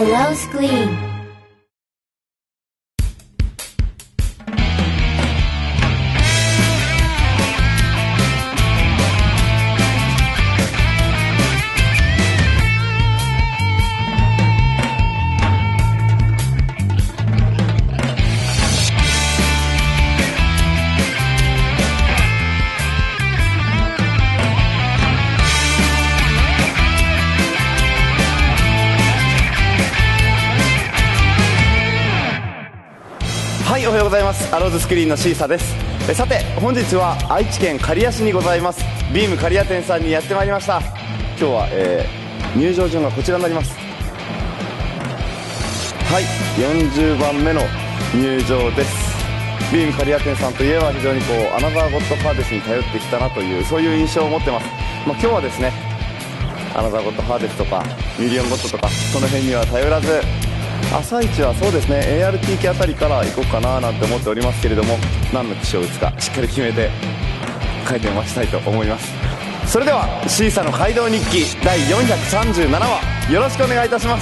Hello Screen。 はい、おはようございます。アローズスクリーンのシーサです。さて本日は愛知県刈谷市にございますビーム刈谷店さんにやってまいりました。今日は、入場順がこちらになります。はい、40番目の入場です。ビーム刈谷店さんといえば非常にアナザーゴッドファーデスに頼ってきたなというそういう印象を持ってます。今日はですねアナザーゴッドファーデスとかミリオンゴッドとかその辺には頼らず朝一はそうですね ART 系あたりから行こうかななんて思っておりますけれども、何の機種を打つかしっかり決めて書いて待ちたいと思います。それではシーサの街道日記第437話よろしくお願いいたします。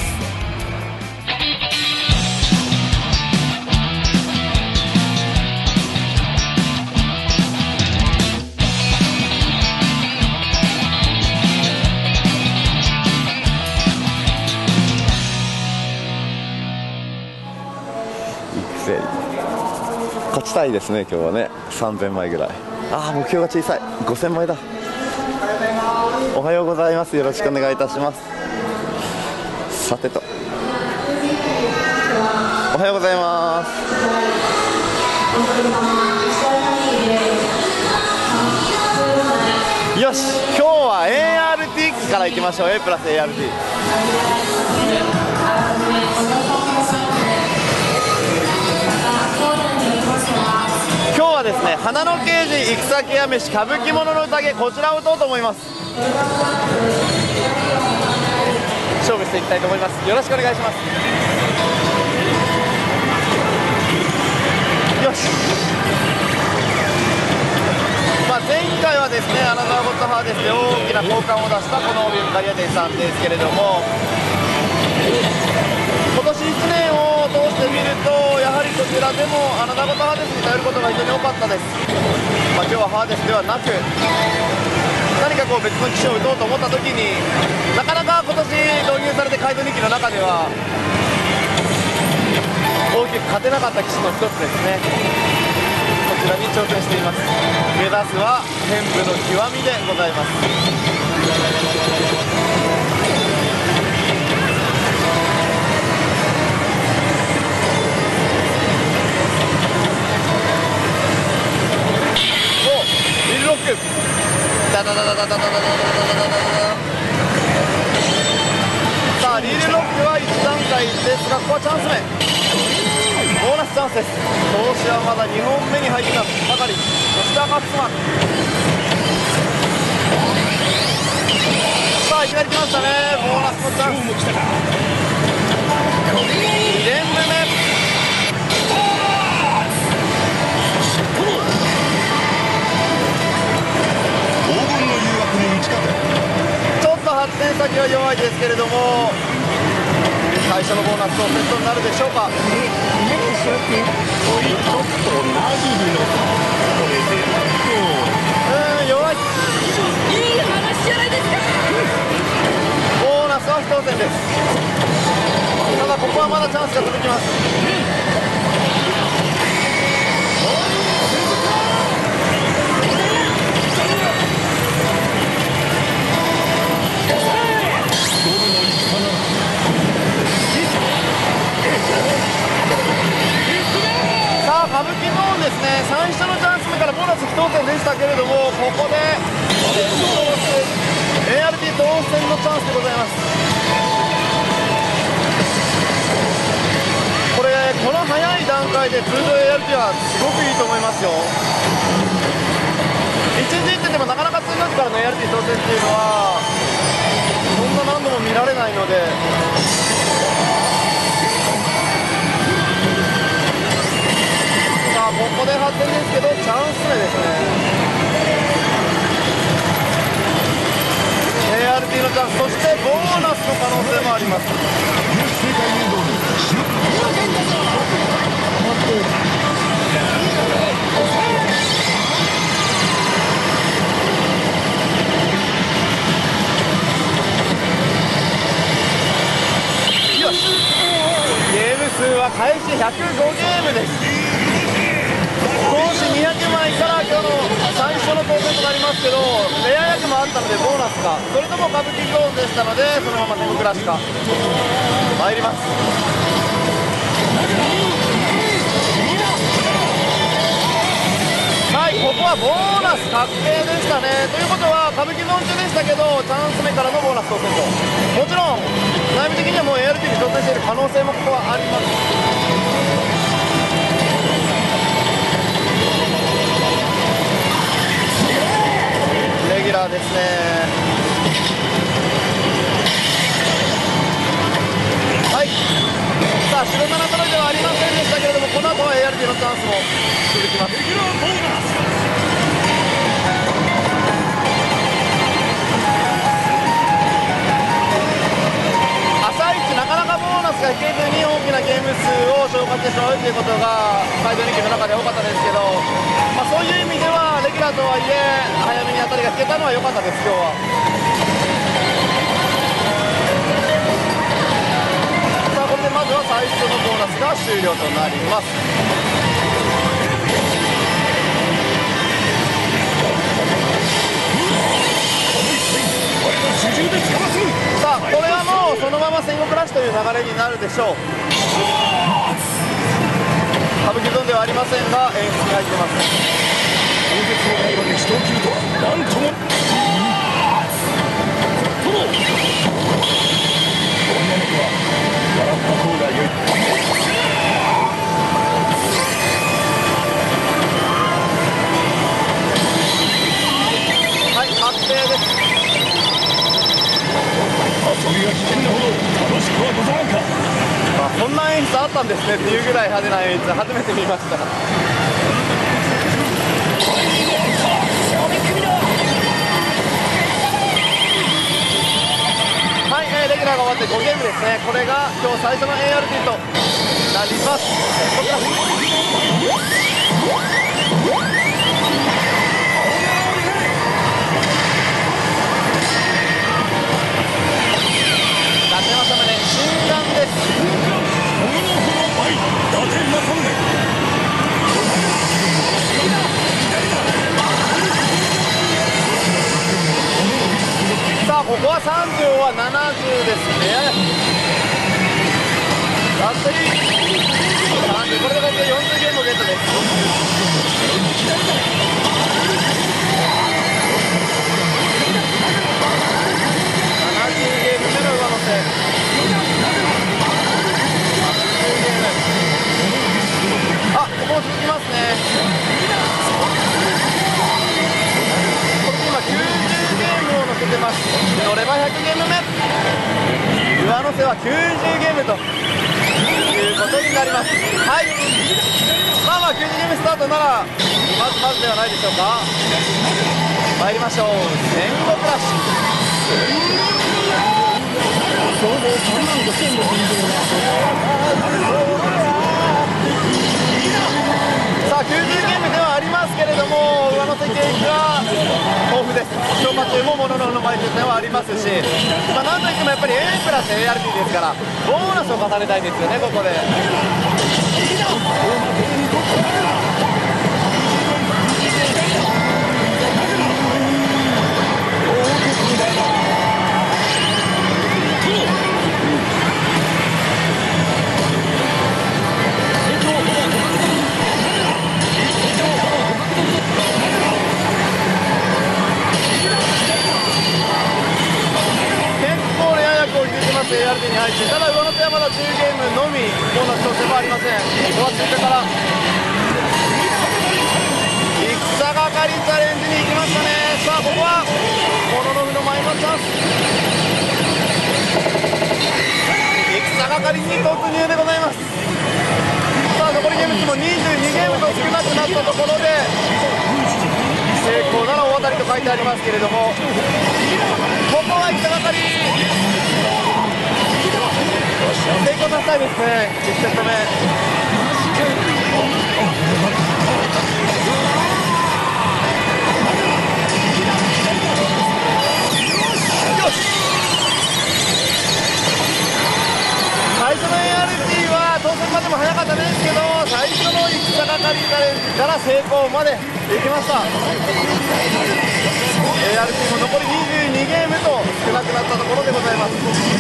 勝ちたいですね今日はね。3000枚ぐらい。目標が小さい。5000枚だ。おはようございます。よろしくお願いいたします。さてとおはようございます。よし、今日は ART からいきましょう。 A プラス ART。今日はですね花の刑事戦家飯歌舞伎者の宴、こちらを打とうと思います。勝負していきたいと思います。よろしくお願いします。よし、前回はですねアナザーゴッドハーデスで大きな交換を出したこのビーム刈谷店さんですけれども、今年1年を通してみるとやはりこちらでもアナザーゴッドハーデスに頼ることが非常に多かったです。今日はハーデスではなく何か別の機種を打とうと思った時になかなか今年導入されて街道日記の中では大きく勝てなかった機種の一つですね。こちらに挑戦しています。目指すは天部の極みでございます。ロックダダダダダダダダダダダダダ。さあリールロックは1段階ですがここはチャンス目、ボーナスチャンスです。投資はまだ2本目に入ったばかり。吉田勝間、さあいきなり来ましたね。ボーナスのチャンス。2連目ちょっと発展先は弱いですけれども最初のボーナスとセットになるでしょうか。弱い。いい話じゃないですか。ボーナスは不当選です。ただここはまだチャンスが続きます。さあ歌舞伎ゾーンですね。最初のチャンス目からボーナス不当選でしたけれども、ここで ART 当選のチャンスでございます。この早い段階で通常 ART はすごくいいと思いますよ。1時1点でもなかなか2月からの ART 当選っていうのはそんな何度も見られないので、さあここで発展ですけどチャンス目ですね。ART のチャンス、そしてボーナスの可能性もあります。 105ゲームです。投資200枚から今日の最初の当選となりますけど、レア役もあったのでボーナスか、それとも歌舞伎ゾーンでしたのでそのまま天国ラッシュか参ります。はい、ここはボーナス確定でしたね。ということは歌舞伎ゾーン中でしたけどチャンス目からのボーナス当選と、もちろん内部的にはもう ART に挑戦している可能性もここはあります。レギュラーですね。はい、さあ白7トライではありませんでしたけれども、この後は ART のチャンスも続きます。朝一なかなかボーナスが引けずに大きなゲーム数を消化してしまうということが街道人気の中で多かったですけど、そういう意味ではレギュラーとはいえ早めに当たりが引けたのは良かったです。今日はさあこれでまずは最初のボーナスが終了となります。さあこれはもうそのまま戦国ラッシュという流れになるでしょう。歌舞伎ゾーンではありませんが演出に入っています。伝説のライバルに人を切るとはなんとも女の子は笑った方が良い。はい、確定です。遊びが危険なほど楽しくはござらんか。こんな演出あったんですねっていうぐらい派手な演出初めて見ました。はい、レギュラーが終わって5ゲームですね。これが今日最初の ART となります。伊達政宗心眼です。さあここは30は70ですね。バッテリー30、これで合計40ゲームゲットです。70ゲーム目の上乗せ、あ、ここも続きますね。これで今90ゲームを乗せてます。乗れば100ゲーム目、上乗せは90ゲームということになります。はい、90ゲームスタートならまずではないでしょうか。参りましょう。戦国ラッシュ。さあ90ゲームではありますけれども上乗せ景気は豊富です。消化中もモノノフの枚数点はありますし、なんといってもやっぱり A プラス ART ですからボーナスを重ねたいですよね。ここでART に入って、ただ上乗せはまだ10ゲームのみボーナス調整もありません。ここは中華から戦がかりチャレンジに行きましたね。さあここはモノノフの前のチャンス、戦がかりに突入でございます。さあ残りゲーム数も22ゲームと少なくなったところで成功なら大当たりと書いてありますけれども、ここは戦がかり成功させたいですね。1セット目最初の ART は当選までも早かったですから成功まで行きました。 ART も残り22ゲームと少なくなったところでございます。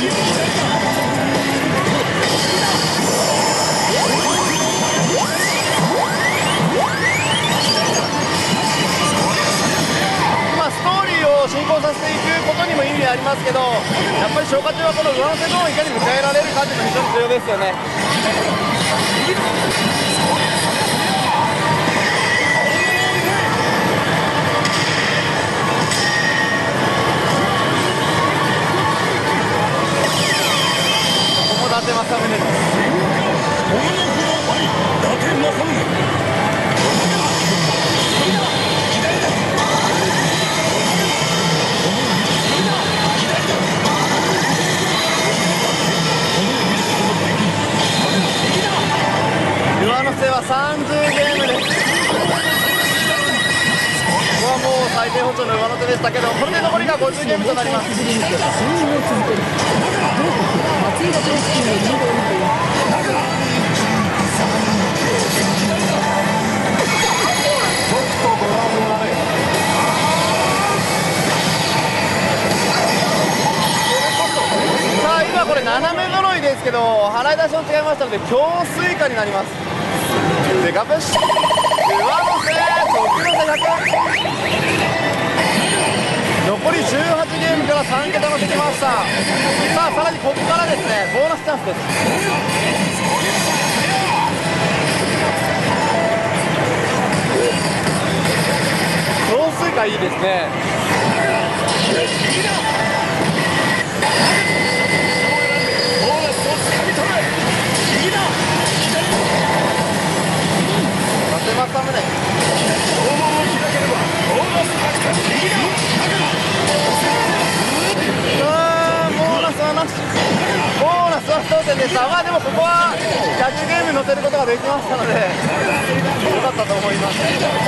ストーリーを進行させていくことにも意味ありますけど、やっぱり消化中はこの上乗せゾーンをいかに迎えられるかというのが非常に重要ですよね。ここも伊達政宗です。上乗せは30ゲームです。ここはもう最低保証の上乗せでしたけど、これで残りが50ゲームとなります。さあ今これ斜め揃いですけど、払い出しを違いましたので強水化になります。デカプッシュ、上乗せ、特乗せ100、残り18ゲームから3桁乗せきました。さあさらにここからですね、ボーナスチャンスです。強水化いいですね。ボーナスはなし、ボーナスは1点でした。まあでもここは100ゲーム乗せることができましたので良かったと思います。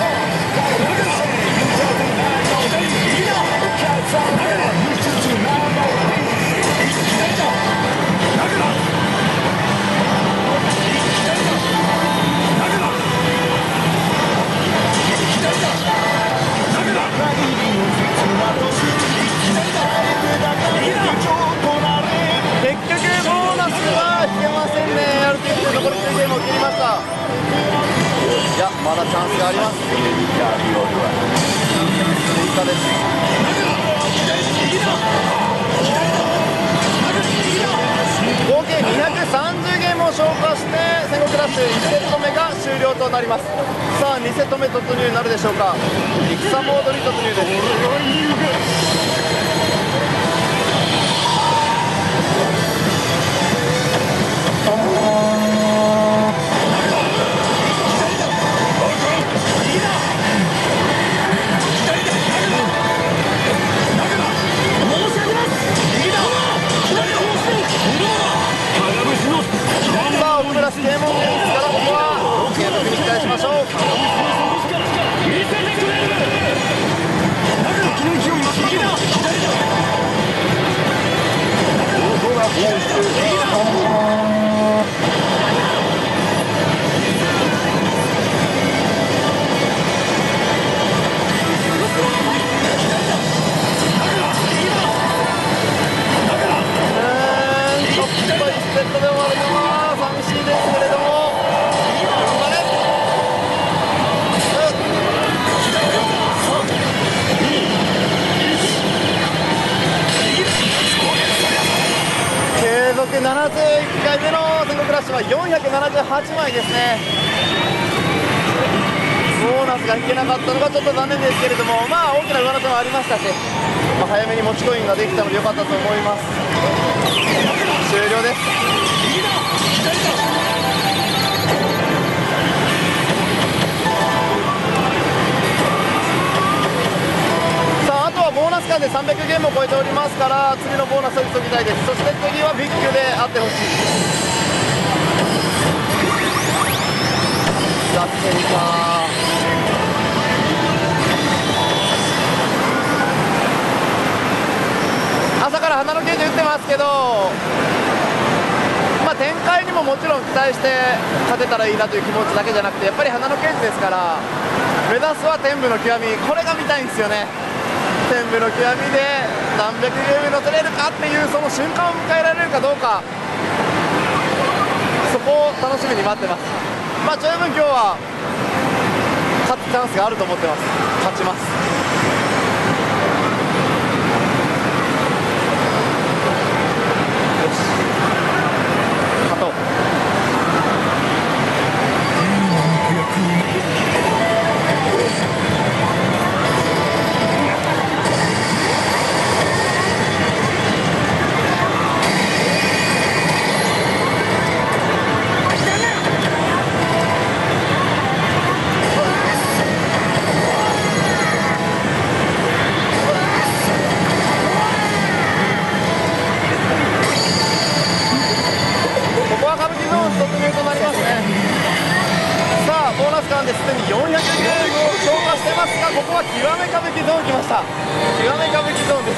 結局ボーナスは引けませんね。RTX 残り9ゲームを切りました。いやまだチャンスがあります。追加です。合計230ゲームを消化して戦国ラッシュ1セット目が終了となります。さあ2セット目突入になるでしょうか。戦モードに突入です。検問ですからここは継続に期待しましょう。ちょっと1セットで終わるのは寂しいですけれども、継続71回目の戦国ラッシュは478枚ですね。ボーナスが引けなかったのがちょっと残念ですけれども、まあ大きな上乗せもありましたし、早めに持ちコインができたので良かったと思います。終了です。さああとはボーナス間で300ゲームを超えておりますから、次のボーナスを急ぎたいです。そして次はビッグであってほしい。ラッセンか朝から花のゲージ打ってますけど、 展開にももちろん期待して勝てたらいいなという気持ちだけじゃなくて、やっぱり花の刑事ですから、目指すは天部の極み、これが見たいんですよね。天部の極みで何百ゲーム乗せれるかっていうその瞬間を迎えられるかどうか、そこを楽しみに待ってます。十分今日は勝つチャンスがあると思ってます。勝ちます。よし、勝とう。すでに400ゲームを消化してますが、ここは極め歌舞伎ゾーン来ました。極め歌舞伎ゾーンです。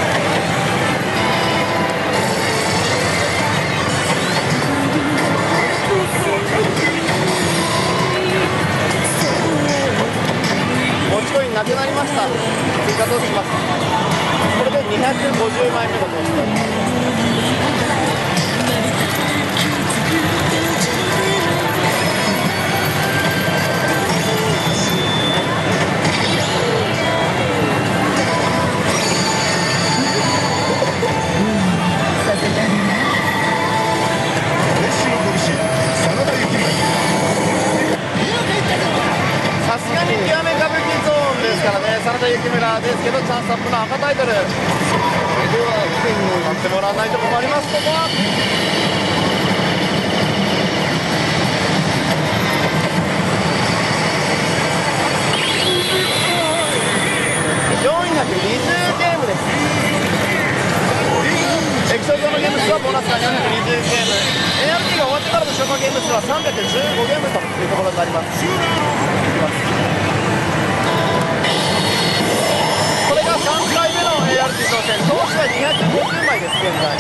持ちコインなくなりました。追加投資します。これで250枚目の投資。さすがに極め歌舞伎ゾーンですからね、真田幸村ですけど、チャンスアップの赤タイトル、勝ってもらわないと困ります。ここは420ゲームです。液晶上のゲーム数はボーナスが420ゲーム、 ART が終わってからの消化ゲーム数は315ゲームというところになります。これが3回目の ART 挑戦、投資は250枚です。現在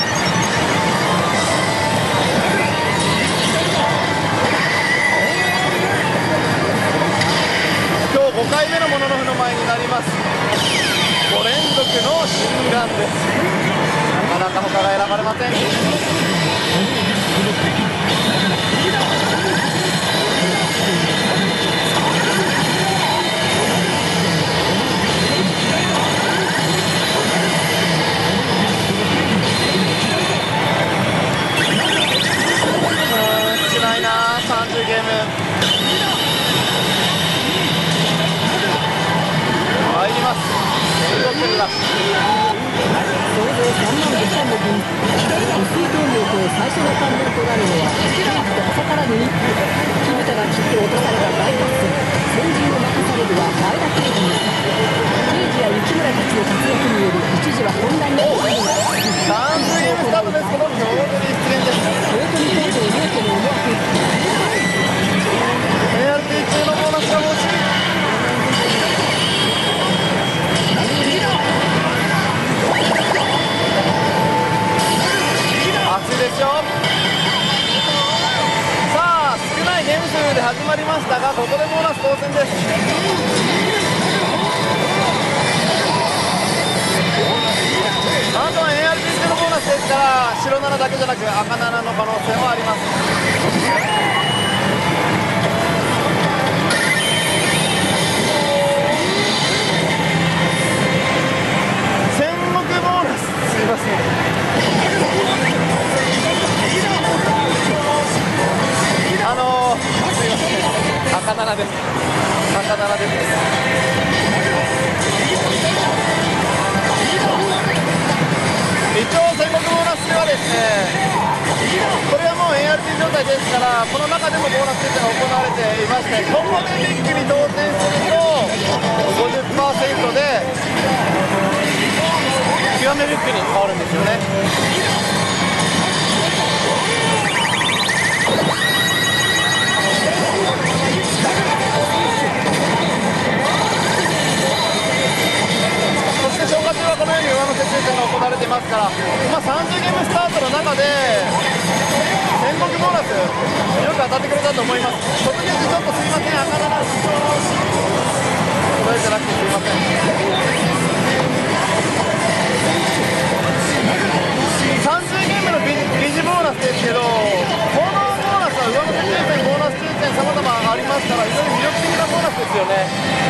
今日5回目のもののふの前になります。5連続の心眼です。なかなか他が選ばれません。少ないな、30ゲーム。入ります。 総勢3万5,000の分、薄い動力を最初の関連となるのは、ケージと朝からの一歩、木蓋が切って落とされた大合戦、先陣を任されるは前田刑事に、刑事や内村たちの活躍により、一時は混乱に陥ります。 30ゲームスタートです。この強豪に出現です。 豊臣工場両家の思惑、 ART 中のボーナスが欲しい。熱いですよ。さあ少ないゲーム数で始まりましたが、ここでボーナス当選です。あとは ART 中のボーナスですから、白7だけじゃなく赤7の可能性もあります。戦国ボーナス、すいません。すいません、赤7です。赤7です。一応戦国ボーナスではですね、これはもう ART 状態ですから、この中でもボーナス設定が行われていまして、ここでビッグに当選すると 50% で極めビッグに変わるんですよね。そして消化中はこのように上乗せ抽選が行われていますから、30ゲームスタートの中でボーナスよく当たってくれたと思います。突撃ちょっとすいません、赤7捉えてなくてすいません。30ゲームのビジボーナスですけど、このボーナスは上乗せ抽選、ボーナス抽選さまざまありますから、非常に魅力的なボーナスですよね。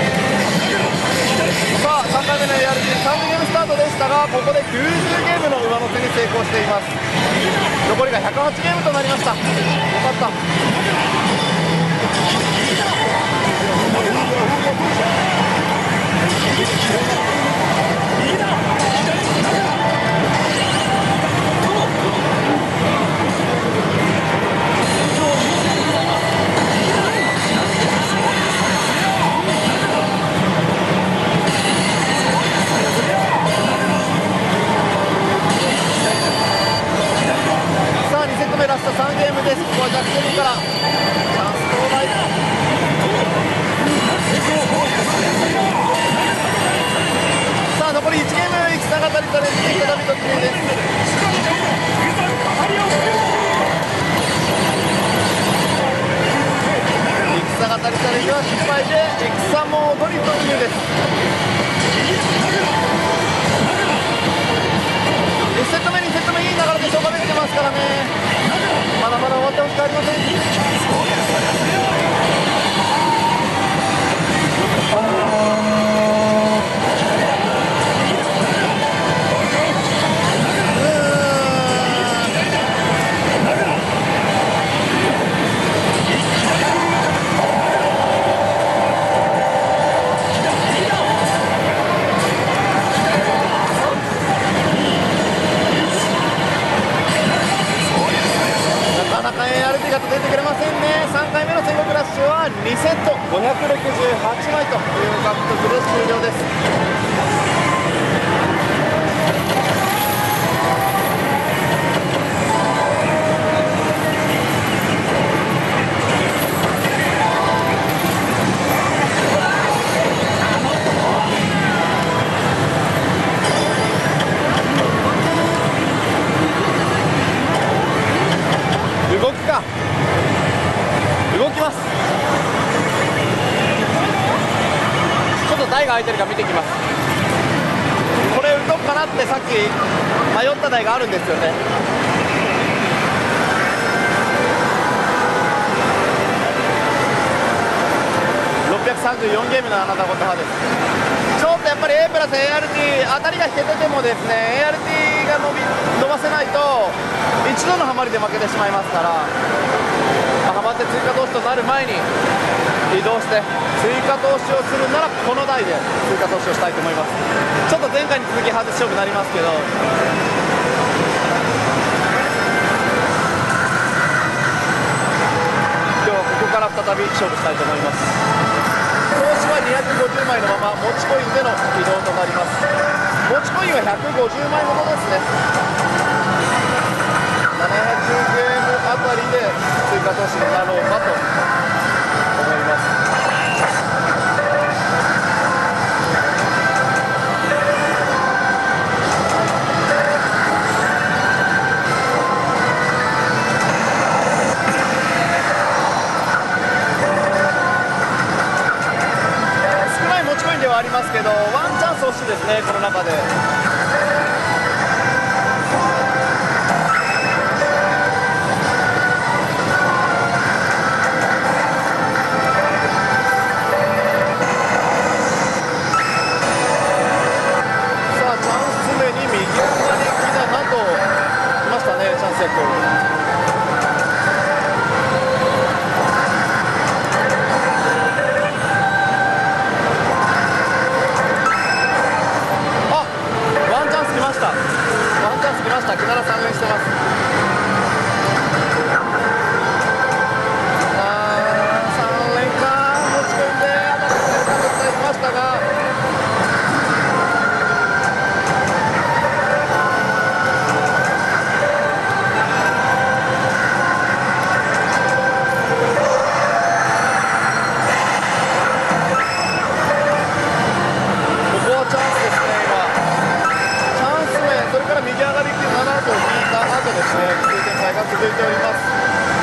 さあ3回目の ART30 ゲームスタートでしたが、ここで90ゲームの上乗せに成功しています。残りが108ゲームとなりました。よかった。さあ2セット目ラスト3ゲームです。ここは逆転からチャンス到来。さあ残り1ゲーム、戦が足りたで再び突入です。戦が足りたでは失敗で戦も戻り突入です。1セット目2セット目いい流れで消化できてますからね。まだまだ終わってほしくありません。なかなか ART が出てくれませんね。3回目の戦国ラッシュは2セット568枚という獲得で終了です。動くか、動きます。ちょっと台が空いてるか見てきます。これ動くかなってさっき迷った台があるんですよね。634ゲームのアナザーゴッド派です。ちょっとやっぱり A プラス ART 当たりが引けててもですね、 ART が伸ばせないと一度のハマりで負けてしまいますから、ハマって追加投資となる前に移動して追加投資をするならこの台で追加投資をしたいと思います。ちょっと前回に続き外し勝負になりますけど、今日はここから再び勝負したいと思います。投資は250枚のまま持ちコインでの移動となります。持ちコインは150枚ほどですね。700ゲームあたりで追加投資になろうかと思います。少ない持ちコインではありますけど、ワンチャンス欲しいですね、この中で。木原3連してます。3連か持ち込んで当たってきましたが、ここはチャンスですね。今チャンス目、それから右上がりっていう7と引いた後ですね、という展開が続いております。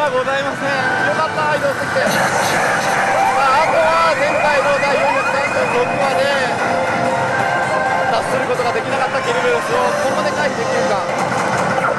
はございません。よかった、移動してきて。あとは前回の第436話で脱することができなかったケルベロスをここで回避できるか。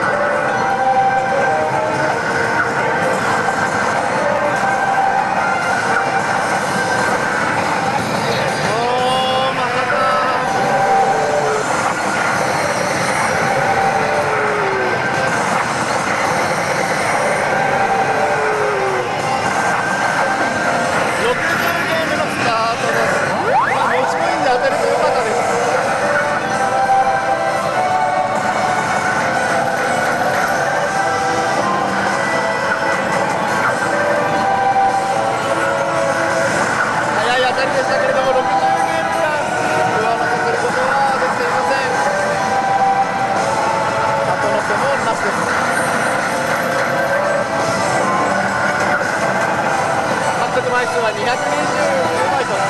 枚数は229枚と。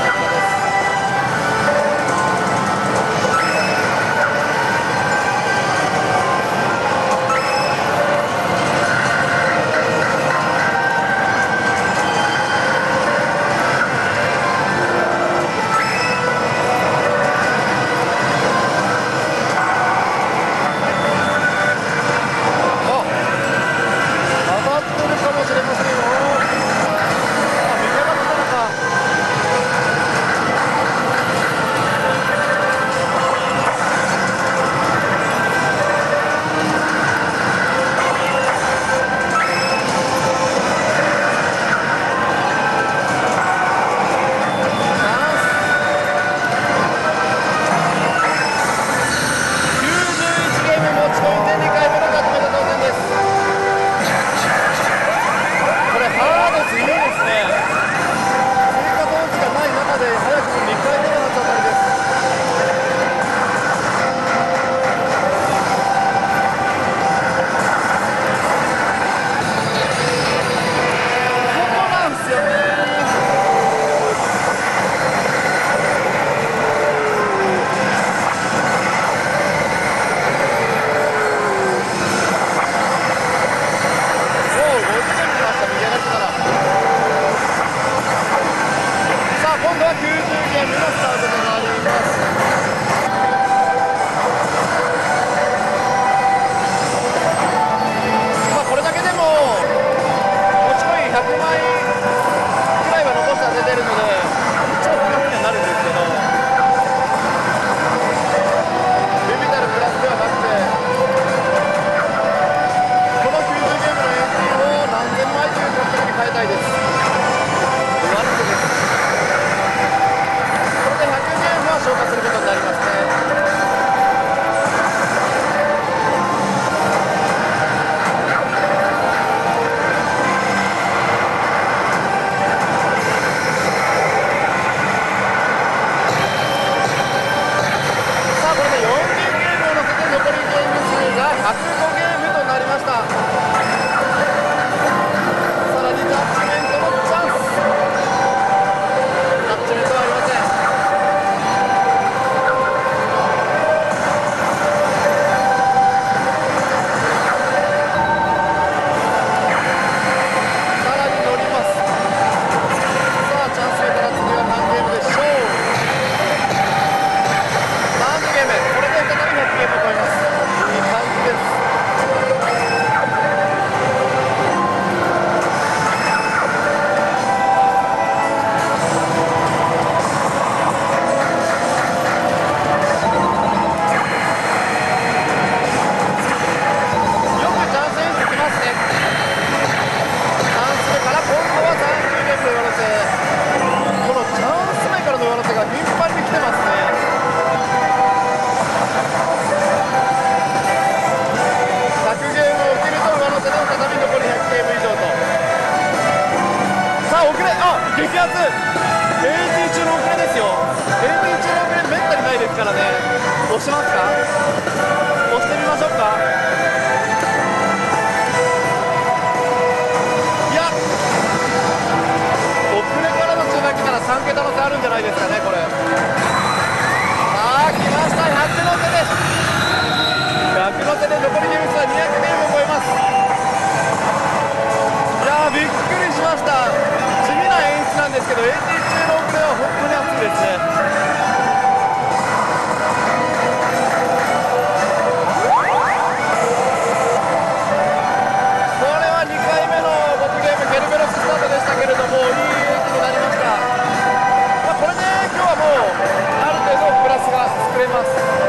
激アツ AT 中の遅れですよ。 AT 中の遅れめったにないですからね。押しますか、押してみましょうか。いや遅れからの中段来たら3桁の差あるんじゃないですかねこれ。さあ来ました、100の手です。100の手で残りゲーム数は200ゲームを超えます。 ど AT 中の遅れは本当に熱いですね。けれどもいい演技になりました。これで今日はもうある程度プラスが作れます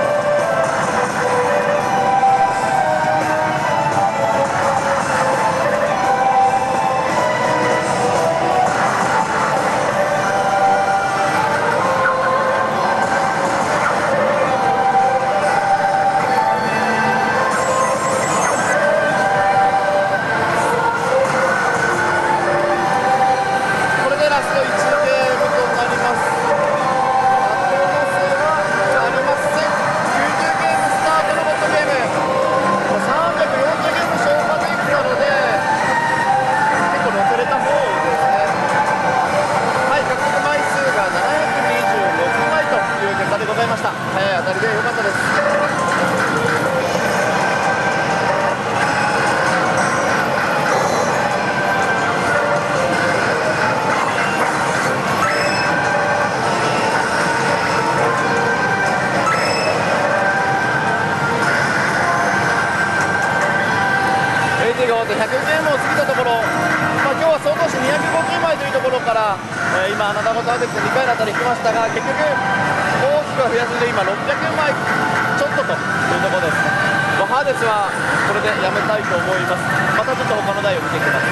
。100ゲームを過ぎたところ、今日は総合値250枚というところから、今、アナダゴターデック2回のあたり引きましたが、結局、大きくは増やずで今、600枚ちょっとというところですね。ハーデスはこれでやめたいと思います。またちょっと他の台を見ていきます。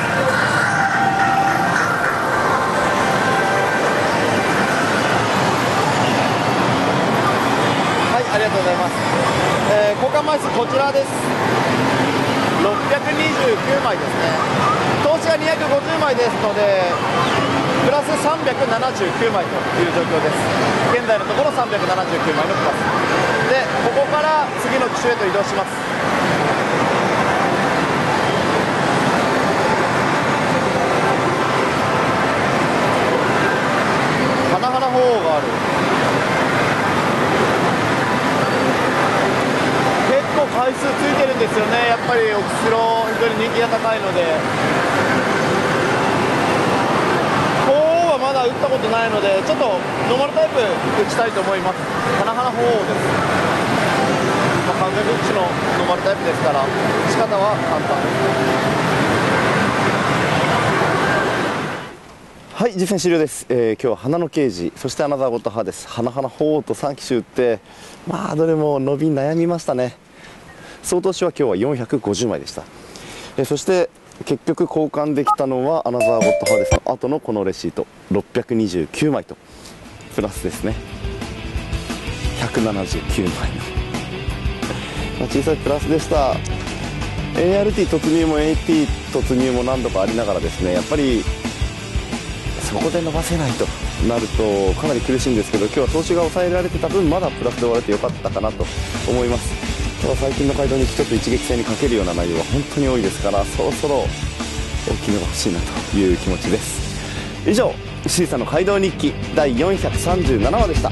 はい、ありがとうございます。交換枚数こちらです。629枚ですね。投資が250枚ですのでプラス379枚という状況です。現在のところ379枚のプラスで、ここから次の機種へと移動します。花々鳳凰がある。回数ついてるんですよね。やっぱりオクスロ非常に人気が高いので、鳳凰はまだ打ったことないのでちょっとノーマルタイプ打ちたいと思います。花々鳳凰です。完全打ちのノーマルタイプですから打ち方は簡単。 はい、実践終了です。今日は花のケージ、そしてアナザーゴッドハーです。花々鳳凰と3機種打って、どれも伸び悩みましたね。総投資は今日は450枚でした。そして結局交換できたのはアナザーゴッドハーデスの後のこのレシート629枚とプラスですね179枚の小さいプラスでした。 ART 突入も AT 突入も何度かありながらですね、やっぱりそこで伸ばせないとなるとかなり苦しいんですけど、今日は投資が抑えられてた分まだプラスで終われてよかったかなと思います。ただ最近の街道にちょっと一撃戦にかけるような内容は本当に多いですから、そろそろ大きめが欲しいなという気持ちです。以上、シーサの街道日記第437話でした。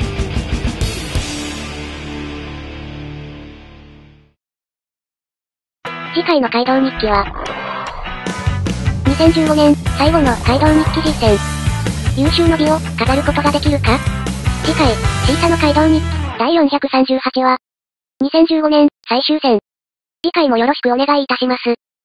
次回の街道日記は2015年最後の街道日記実戦。優秀の美を飾ることができるか。次回、シーサの街道日記第438話2015年最終戦。次回もよろしくお願いいたします。